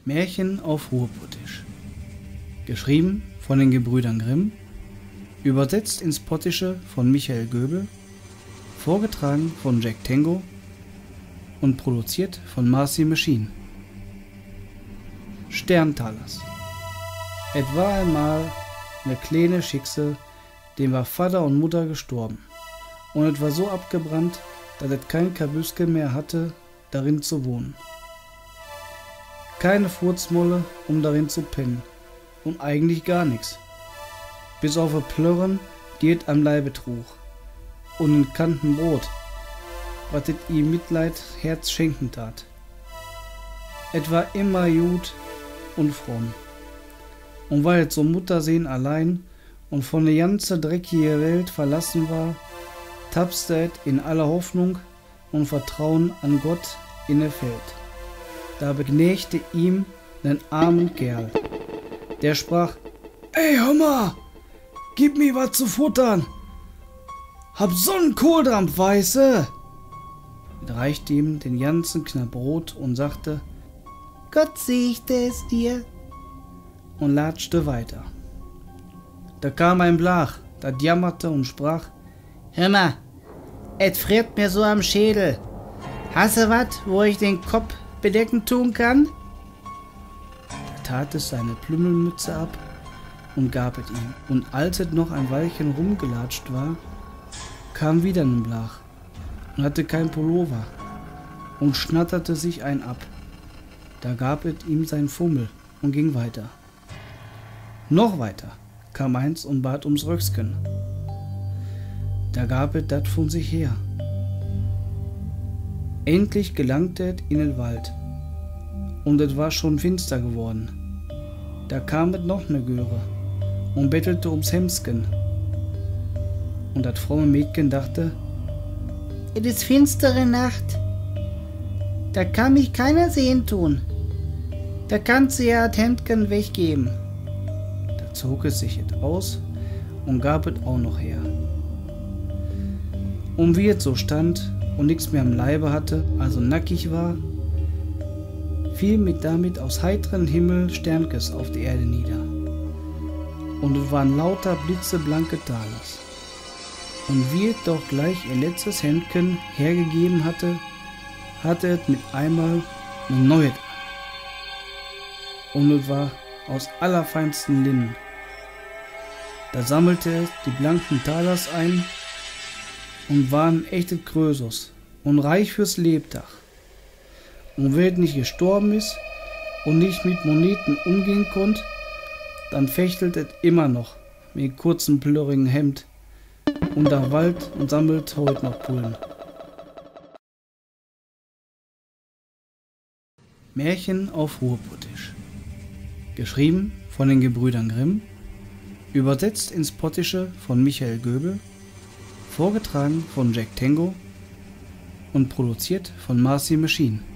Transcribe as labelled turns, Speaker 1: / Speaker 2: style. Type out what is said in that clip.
Speaker 1: Märchen auf Ruhrputtisch. Geschrieben von den Gebrüdern Grimm, übersetzt ins Pottische von Michael Göbel, vorgetragen von Jack Tango und produziert von Marcy Machine. Sterntalas. Et war einmal ne kleine Schicksal, dem war Vater und Mutter gestorben, und et war so abgebrannt, dass et kein Kabüskel mehr hatte, darin zu wohnen. Keine Furzmolle, um darin zu pennen, und eigentlich gar nix, bis auf a Plörren, die et am Leibe trug, und n Kanten Brot, wat et ihm Mitleid Herz schenken tat. Et war immer gut und fromm, und weil et so Muttersehen allein und von der ganze dreckige Welt verlassen war, tapste et in aller Hoffnung und Vertrauen an Gott in der Feld. Da begnägte ihm nen armen Kerl, der sprach: »Ey, hör mal, gib mir was zu futtern, hab so'n Kohldampf, weiße!« Er reichte ihm den ganzen Knapp Brot und sagte: »Gott siechte es dir«, und latschte weiter. Da kam ein Blach, dat jammerte und sprach: »Hör mal, et friert mir so am Schädel. Hasse wat, wo ich den Kopf bedecken tun kann?« Da tat es seine Plümmelmütze ab und gab es ihm, und als es noch ein Weilchen rumgelatscht war, kam wieder ein Blach und hatte kein Pullover und schnatterte sich ein ab. Da gab es ihm sein Fummel und ging weiter. Noch weiter kam eins und bat ums Röcksken. Da gab es dat von sich her. Endlich gelangte es in den Wald, und es war schon finster geworden. Da kam es noch ne Göre und bettelte ums Hemsken. Und das fromme Mädchen dachte: »Es ist finstere Nacht, da kann mich keiner sehen tun. Da kannst du ja das Hemdchen weggeben.« Da zog es sich et aus und gab es auch noch her. Und wie es so stand und nix mehr am Leibe hatte, also nackig war, fiel mit damit aus heiteren Himmel Sternkes auf die Erde nieder. Und es waren lauter blitzeblanke Talers. Und wie es doch gleich ihr letztes Händchen hergegeben hatte, hatte es mit einmal ne neue an. Und es war aus allerfeinsten Linnen. Da sammelte es die blanken Talers ein und waren echtes Krösus und reich fürs Lebtag. Und wenn es nicht gestorben ist und nicht mit Moneten umgehen konnte, dann fechtelt es immer noch mit kurzem plörrigen Hemd und der Wald und sammelt heute noch Pullen. Märchen auf Ruhrputtisch. Geschrieben von den Gebrüdern Grimm, übersetzt ins Pottische von Michael Göbel, vorgetragen von Jack Tango und produziert von Marcy Machine.